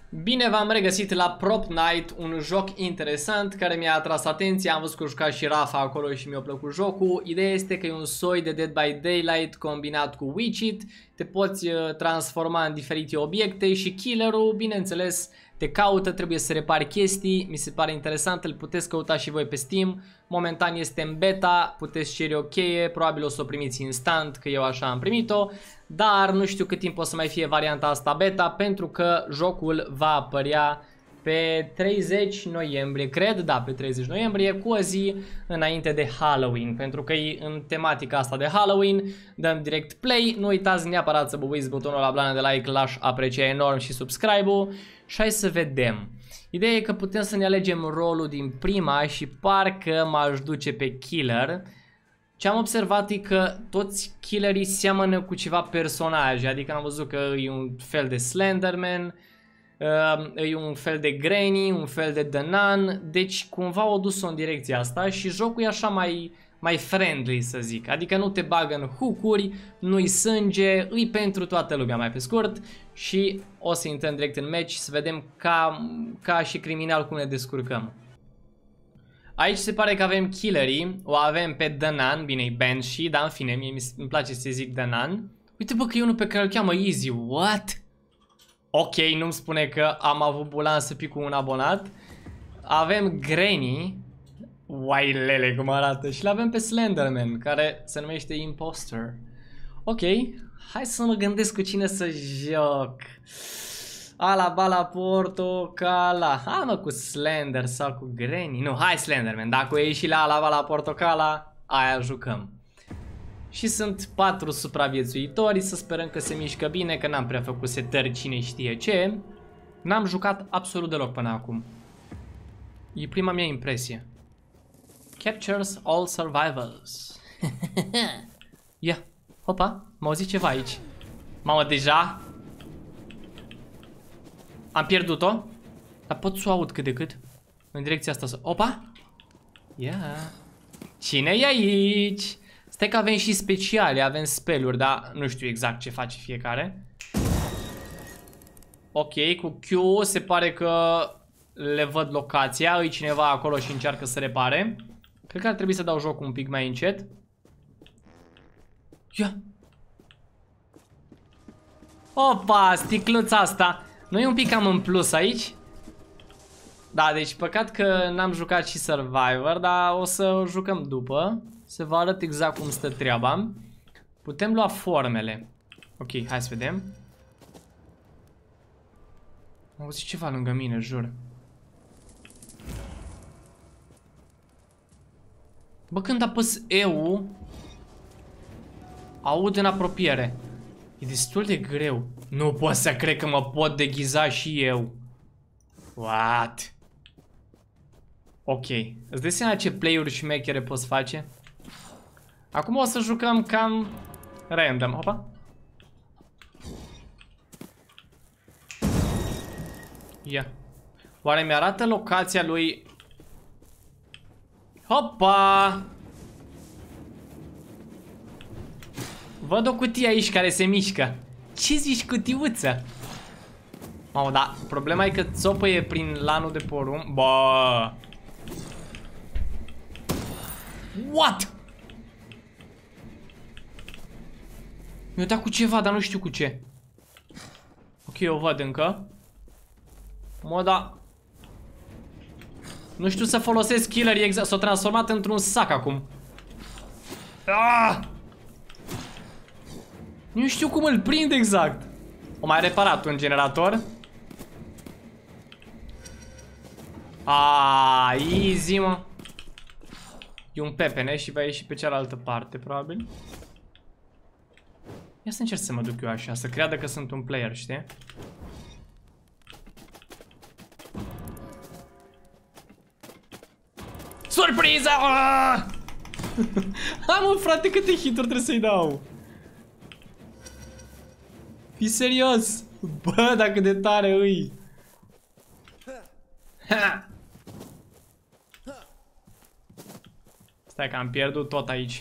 Bine v-am regăsit la Prop Night, un joc interesant care mi-a atras atenția. Am văzut că juca și Rafa acolo și mi-a plăcut jocul. Ideea este că e un soi de Dead by Daylight combinat cu Witch-It. Te poți transforma în diferite obiecte și killerul, bineînțeles, te caută, trebuie să repari chestii. Mi se pare interesant, îl puteți căuta și voi pe Steam. Momentan este în beta, puteți cere o cheie, probabil o să o primiți instant, că eu așa am primit-o. Dar nu știu cât timp o să mai fie varianta asta beta, pentru că jocul va apărea pe 30 noiembrie, cred, da, pe 30 noiembrie, cu o zi înainte de Halloween, pentru că e în tematica asta de Halloween. Dăm direct play, nu uitați neapărat să băbuiți butonul la blană de like, l-aș aprecia enorm, și subscribe-ul. Și hai să vedem. Ideea e că putem să ne alegem rolul din prima și parcă m-aș duce pe killer. Ce am observat e că toți killerii seamănă cu ceva personaje, adică am văzut că e un fel de Slenderman, e un fel de Granny, un fel de The Nun, deci cumva au dus-o în direcția asta și jocul e așa mai friendly, să zic, adică nu te bagă în hook-uri, nu-i sânge, îi pentru toată lumea, mai pe scurt, și o să intrăm direct în match să vedem ca și criminal cum ne descurcăm. Aici se pare că avem killerii, o avem pe The Nun, bine e Banshee, dar în fine, mie îmi place să zic The Nun. Uite bă că e unul pe care îl cheamă Easy, what? Ok, nu-mi spune că am avut bulan să pic cu un abonat. Avem Granny, uai lele cum arată, și l-avem pe Slenderman, care se numește Imposter. Ok, hai să mă gândesc cu cine să joc. Ala bala portocala. Hai mă cu Slender sau cu Granny. Nu, hai Slenderman. Dacă e și la ala bala portocala, aia jucăm. Și sunt 4 supraviețuitori. Să sperăm că se mișcă bine, că n-am prea făcut setări cine știe ce. N-am jucat absolut deloc până acum. E prima mea impresie. Captures all survivors. Ia, hopa, m-au zis ceva aici. Mamă, deja am pierdut-o, dar pot să o aud cât de cât în direcția asta să... Opa! Ia! Cine e aici? Stai că avem și speciale, avem spell-uri, dar nu știu exact ce face fiecare. Ok, cu Q se pare că le văd locația, e cineva acolo și încearcă să repare. Cred că ar trebui să dau jocul un pic mai încet. Ia! Opa, sticluța asta! Nu e un pic cam în plus aici? Da, deci păcat că n-am jucat și Survivor, dar o să jucăm după. Se vă arăt exact cum stă treaba. Putem lua formele. Ok, hai să vedem. Am auzit ceva lângă mine, jur. Bă, când apăs EU, aud în apropiere. E destul de greu. Nu pot să cred că mă pot deghiza și eu. What? Ok. Îți dai seama ce play-uri șmechere poți face? Acum o să jucăm cam random. Opa. Ia. Oare mi-arată locația lui? Hopa! Văd o cutie aici care se mișcă. Ce zici, cutiuță? Mamă, da, problema e că țopăie prin lanul de porumb. Bă! What? Mi-a dat cu ceva, dar nu știu cu ce. Ok, o văd încă. Mă, da. Nu știu să folosesc killerii exact. S-a transformat într-un sac acum. Ah! Nu știu cum îl prind exact. O mai reparat un generator. Easy, mă. E un pepene și va ieși pe cealaltă parte, probabil. Ia să încerc să mă duc eu așa, să creadă că sunt un player, știi? Surpriză! Am un frate, câte hituri trebuie să-i dau? Fii serios! Bă, dacă de tare îi! Ha! Stai că am pierdut tot aici.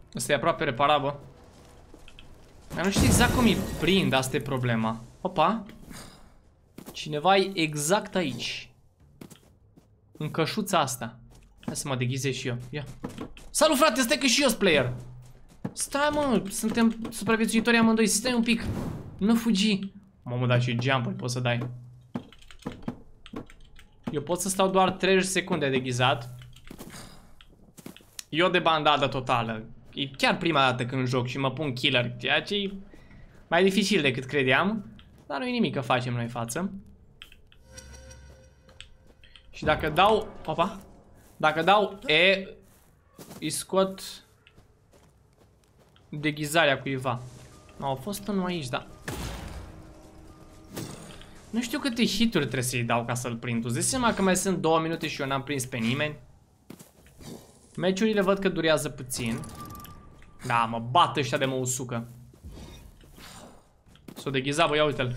Ăsta e aproape reparat, bă. Dar nu știu exact cum îi prind, asta e problema. Opa. Cineva e exact aici. În cășuța asta. Hai să mă deghizez și eu. Ia. Salut, frate, stai că și eu sunt player. Stai, mă, suntem supraviețuitori amândoi. Stai un pic. Nu fugi. Mamă, dar și jump-uri poți să dai. Eu pot să stau doar 30 secunde deghizat. Eu de bandadă totală. E chiar prima dată când joc și mă pun killer, ceea ce e mai dificil decât credeam. Dar nu e nimic că facem noi față. Și dacă dau... Opa! Dacă dau E, îi scot deghizarea cuiva. Au fost unul aici, da. Nu știu câte hituri trebuie să-i dau ca să-l prind. Tu-ți dai seama că mai sunt 2 minute și eu n-am prins pe nimeni? Meciurile văd că durează puțin. Da, mă bat ăștia de mă usucă. S-o deghiza, bă, ia uite-l.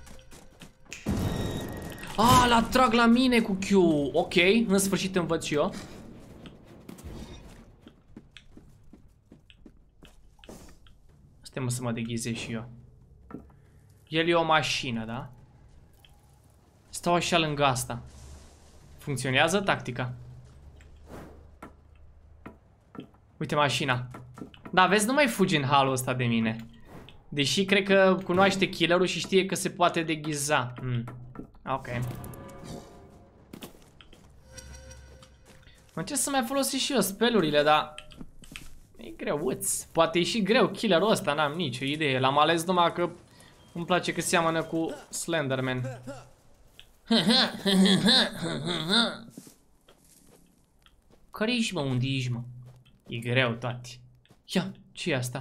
Ah, l-a trag la mine cu Q. Ok, în sfârșit învăț și eu. Stai, mă, să mă deghizez și eu. El e o mașină, da? Stau așa lângă asta. Funcționează tactica. Uite mașina. Da, vezi, nu mai fugi în halul ăsta de mine. Deși cred că cunoaște killerul și știe că se poate deghiza. Ok. Încerc să mai folosesc și eu spelurile, dar e greuț. Poate e și greu killerul ăsta, n-am nicio idee. L-am ales numai că îmi place că seamănă cu Slenderman. Care ești, mă? Unde ești, mă? E greu, tati. Ia, ce e asta?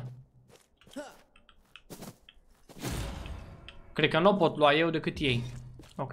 Cred că nu o pot lua eu decât ei. Ok.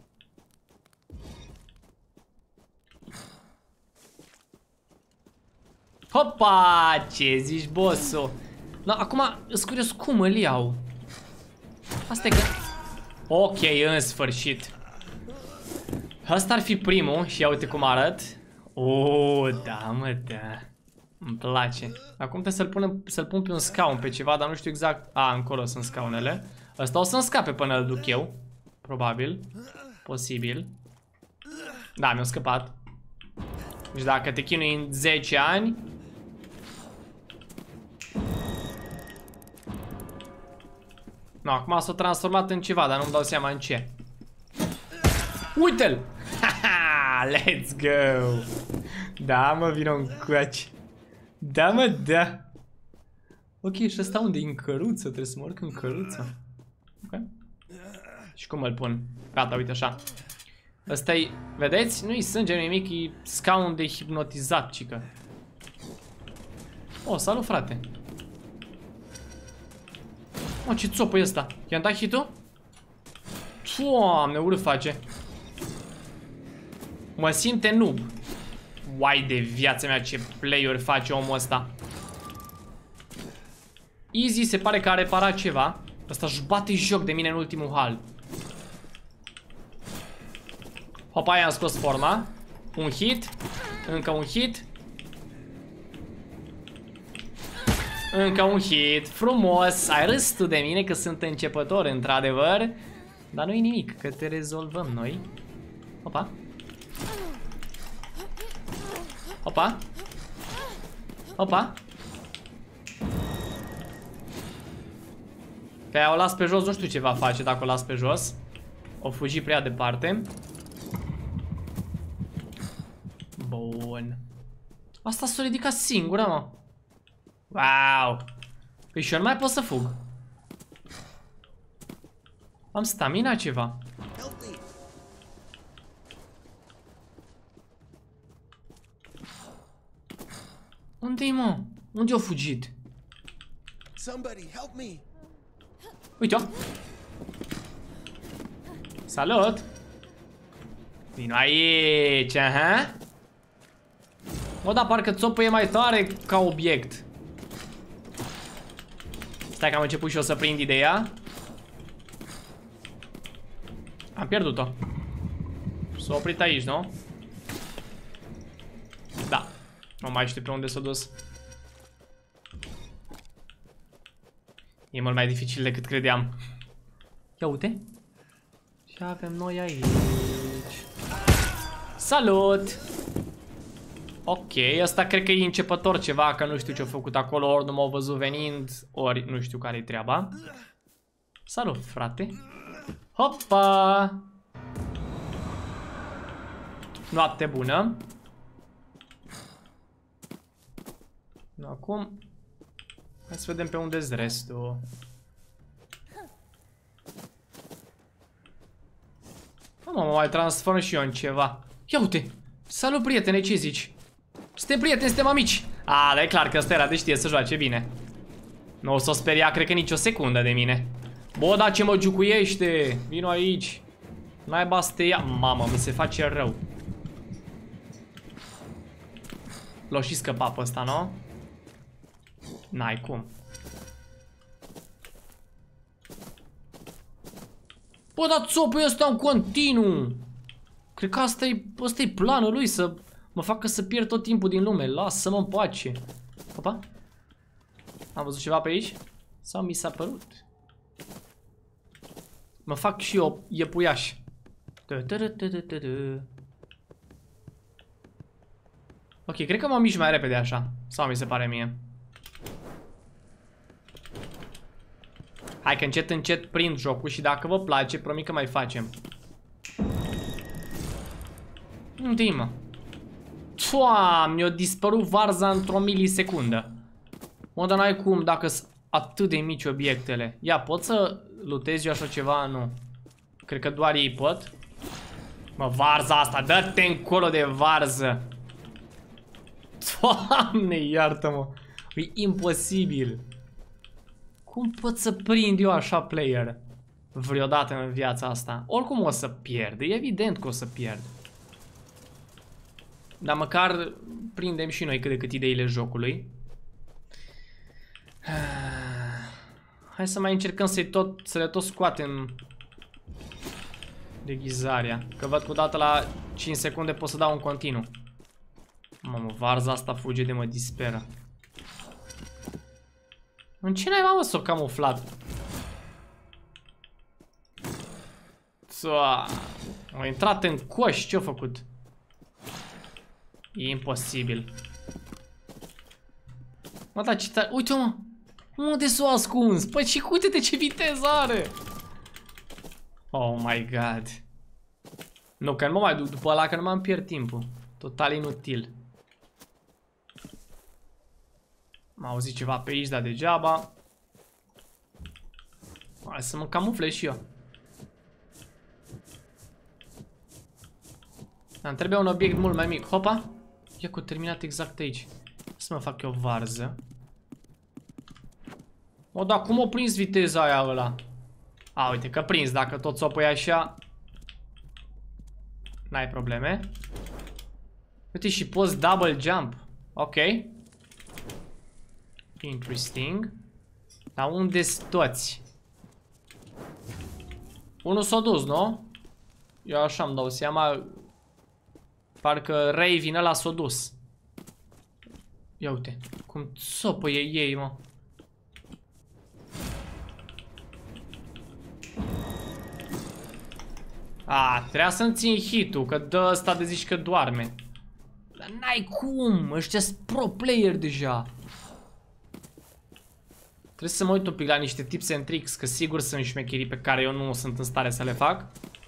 Hopa! Ce zici, boss-o? No, acum, îți curios cum îl iau. Asta e că... Ok, în sfârșit. Asta ar fi primul și ia uite cum arăt. Da, mă, da. Îmi place. Acum trebuie să-l pun pe un scaun pe ceva, dar nu știu exact. Încolo sunt scaunele. Ăsta o să-mi scape până îl duc eu. Probabil. Posibil. Da, mi-a scăpat. Deci dacă te chinui în 10 ani... No, acum s-a transformat în ceva, dar nu-mi dau seama în ce. Uite-l! Let's go! Da, mă, vină un coace. Da, mă, da. Ok, și ăsta unde e? În căruță? Trebuie să mă urc în căruță. Ok. Și cum îl pun? Gata, uite așa. Ăsta-i, vedeți? Nu-i sânge, nu-i nimic, e scaun de hipnotizat, cică. Oh, salut, frate. Oh, ce țopă e ăsta? I-am dat hit-ul? Doamne, urât face. Mă simte noob. Uai de viața mea, ce play-uri face omul ăsta. Easy se pare că a reparat ceva. Ăsta își bate joc de mine în ultimul hal. Hopa, i-am scos forma. Un hit. Încă un hit. Încă un hit. Frumos. Ai râs tu de mine că sunt începător, într-adevăr. Dar nu-i nimic, că te rezolvăm noi. Opa. Opa. Opa. Pe aia o las pe jos, nu știu ce va face dacă o las pe jos. O fugi prea departe. Bun. Asta s-a ridicat singură, mă. Wow. Păi și eu nu mai pot să fug. Am stamina ceva. Unde-i, mă? Unde-o fugit? Uite-o. Salut. Vino aici, aha. O, da, parcă țopul e mai tare ca obiect. Stai că am început și eu să prind ideea. Am pierdut-o. S-a oprit aici, nu? Da. Nu mai știu pe unde s-a dus. E mult mai dificil decât credeam. Ia uite. Ce avem noi aici? Salut! Ok, ăsta cred că e începător ceva, că nu știu ce-a făcut acolo, ori nu m-au văzut venind, ori nu știu care-i treaba. Salut, frate. Hopa! Noapte bună. Acum, hai să vedem pe unde-s restul. Mă mai transform și eu în ceva. Ia uite! Salut, prietene, ce zici? Suntem prieteni, suntem amici. A, dar e clar că ăsta era de știe să joace bine. Nu o s-o speria, cred că nici o secundă de mine. Bă, da, ce mă giucuiește? Vino aici. Naiba să te ia. Mamă, mi se face rău. L-o și scăpa pe ăsta, nu? N-ai cum. Bă, dar țopul ăsta în continuu. Cred că ăsta-i planul lui, să mă facă să pierd tot timpul din lume. Lasă-mă în pace. Opa. Am văzut ceva pe aici? Sau mi s-a părut? Mă fac și eu iepuiaș. Ok, cred că mă mișc mai repede așa. Sau mi se pare mie. Hai că încet, încet prind jocul și dacă vă place, promit că mai facem. Unde-i, mă? Doamne, mi-a dispărut varza într-o milisecundă. Mă, dar n-ai cum dacă sunt atât de mici obiectele. Ia, pot să lutez eu așa ceva? Nu. Cred că doar ei pot. Mă, varza asta, dă-te încolo de varză. Doamne, iartă-mă. E imposibil. Cum pot să prind eu așa player vreodată în viața asta? Oricum o să pierd, e evident că o să pierd. Dar măcar prindem și noi cât de cât ideile jocului. Hai să mai încercăm să le tot scoatem deghizarea. Că văd că odată la 5 secunde pot să dau un continuu. Mamă, varza asta fuge de mă disperă. În ce naiba, mă, s-o camuflat? A intrat în coș, ce-a făcut? E imposibil. Mă, da, ce tare. Uite, mă. Unde s-o ascuns? Păi și uite-te ce viteză are. Oh my god. Nu, că nu mă mai duc după ăla, că nu m-am pierd timpul. Total inutil. M-a auzit ceva pe aici, dar degeaba. Hai să mă camuflez și eu. Îmi trebuie un obiect mult mai mic. Hopa! Ia că o terminat exact aici. Să mă fac eu varză. O, dar cum o prins viteza aia ăla? A, uite că prins. Dacă tot s-o pui așa, n-ai probleme. Uite, și poți double jump. Ok. Interesting. Dar unde-s toți? Unul s-a dus, nu? Eu așa îmi dau seama. Parcă Raven ăla s-a dus. Ia uite. Cum țopă ei, mă. A, trebuia să-mi țin hit-ul, că dă ăsta de zici că doarme. Dar n-ai cum, ăștia-s pro player deja. Trebuie să mă uit un pic la niște tips and tricks, că sigur sunt șmecherii pe care eu nu sunt în stare să le fac.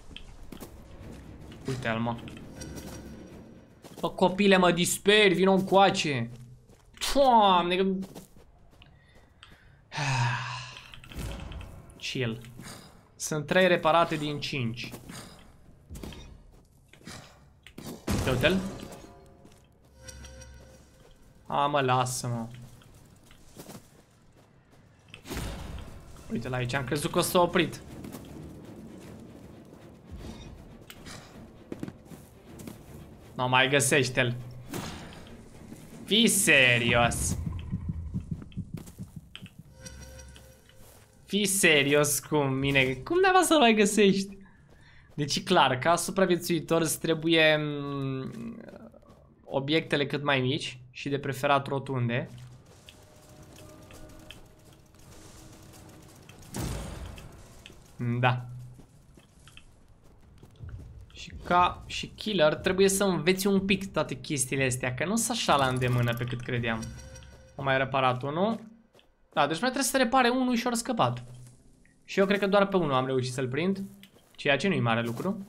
Uite-l, mă. Bă, copile, mă disperi, vino încoace. Doamne, că... Chill. Sunt 3 reparate din 5. Uite-l. A, mă, lasă-mă. Uite-l aici, am crezut că s-a oprit. Nu mai găsește-l. Fii serios. Fii serios cu mine. Cum n-ai să-l mai găsești? Deci clar, ca supraviețuitor îți trebuie obiectele cât mai mici și de preferat rotunde. Da. Și ca și killer trebuie să înveți un pic toate chestiile astea, că nu sunt așa la îndemână pe cât credeam. Am mai reparat unul. Da, deci mai trebuie să repare unul și ori scăpat. Și eu cred că doar pe unul am reușit să-l prind, ceea ce nu-i mare lucru.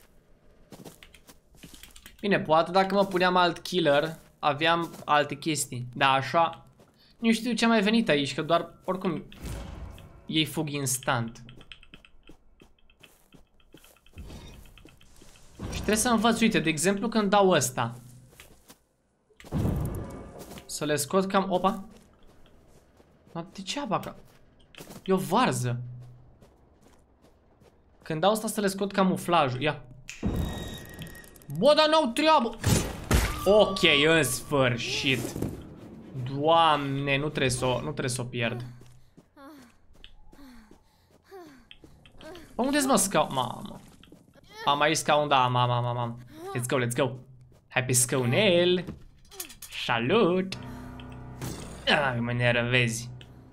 Bine, poate dacă mă puneam alt killer, aveam alte chestii. Da, așa, nu știu ce a mai venit aici, că doar, oricum, ei fug instant. Și trebuie să învăț, uite, de exemplu când dau ăsta. Să le scot cam, opa. Dar degeaba, că e o varză. Când dau asta să le scot camuflajul, ia. Bă, dar n-au treabă. Ok, în sfârșit. Doamne, nu trebuie să o pierd. Bă, unde-s mă scaun? Mamă. Am aici scaun, da, mamă. Let's go, let's go. Hai pe scaunel. Salut. Ai, mă nervezi.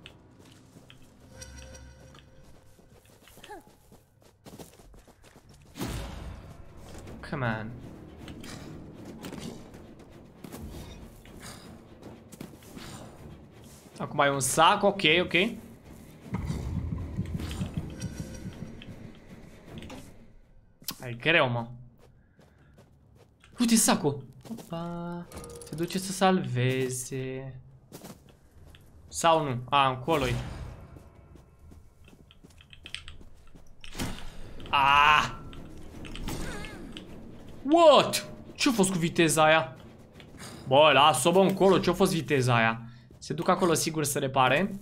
Come on. Acum ai un sac, ok. E greu, mă. Uite sacul. Opa. Se duce să salveze. Sau nu? A, încolo-i. Ah! What? Ce-a fost cu viteza aia? Bă, lasă-o, bă, încolo. Ce-a fost viteza aia? Se duc acolo sigur să repare.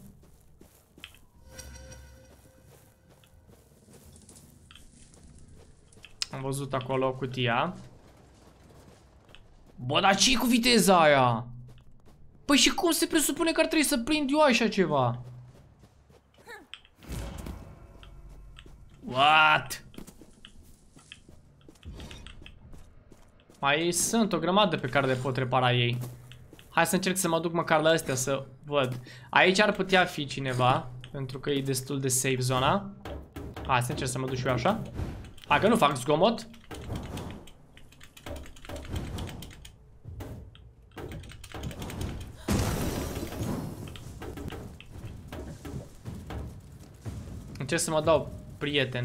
Am văzut acolo cutia. Bă, dar ce-i cu viteza aia? Păi și cum se presupune că ar trebui să prind eu așa ceva? What? Mai sunt o grămadă pe care le pot repara ei. Hai să încerc să mă duc măcar la astea să văd. Aici ar putea fi cineva, pentru că e destul de safe zona. Hai să încerc să mă duc și eu așa. Hai că nu fac zgomot. Încerc să mă dau prieten.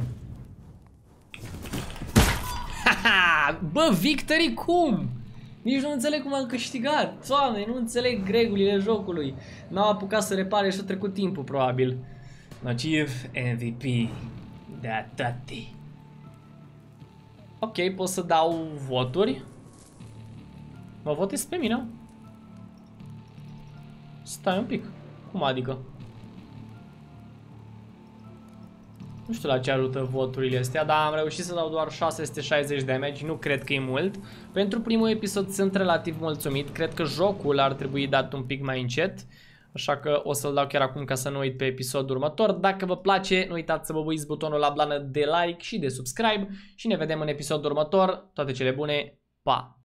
Haha! Bă, victory cum? Nici nu înțeleg cum am câștigat. Doamne, nu înțeleg regulile jocului. N-am apucat să repare și a trecut timpul, probabil. Nociv MVP. Da, tati. Ok, pot să dau voturi. Mă votez pe mine. Stai un pic. Cum adică? Nu știu la ce ajută voturile astea, dar am reușit să dau doar 660 damage, nu cred că e mult. Pentru primul episod sunt relativ mulțumit, cred că jocul ar trebui dat un pic mai încet. Așa că o să-l dau chiar acum ca să nu uit pe episodul următor. Dacă vă place, nu uitați să vă buiți butonul la blană de like și de subscribe. Și ne vedem în episodul următor. Toate cele bune, pa!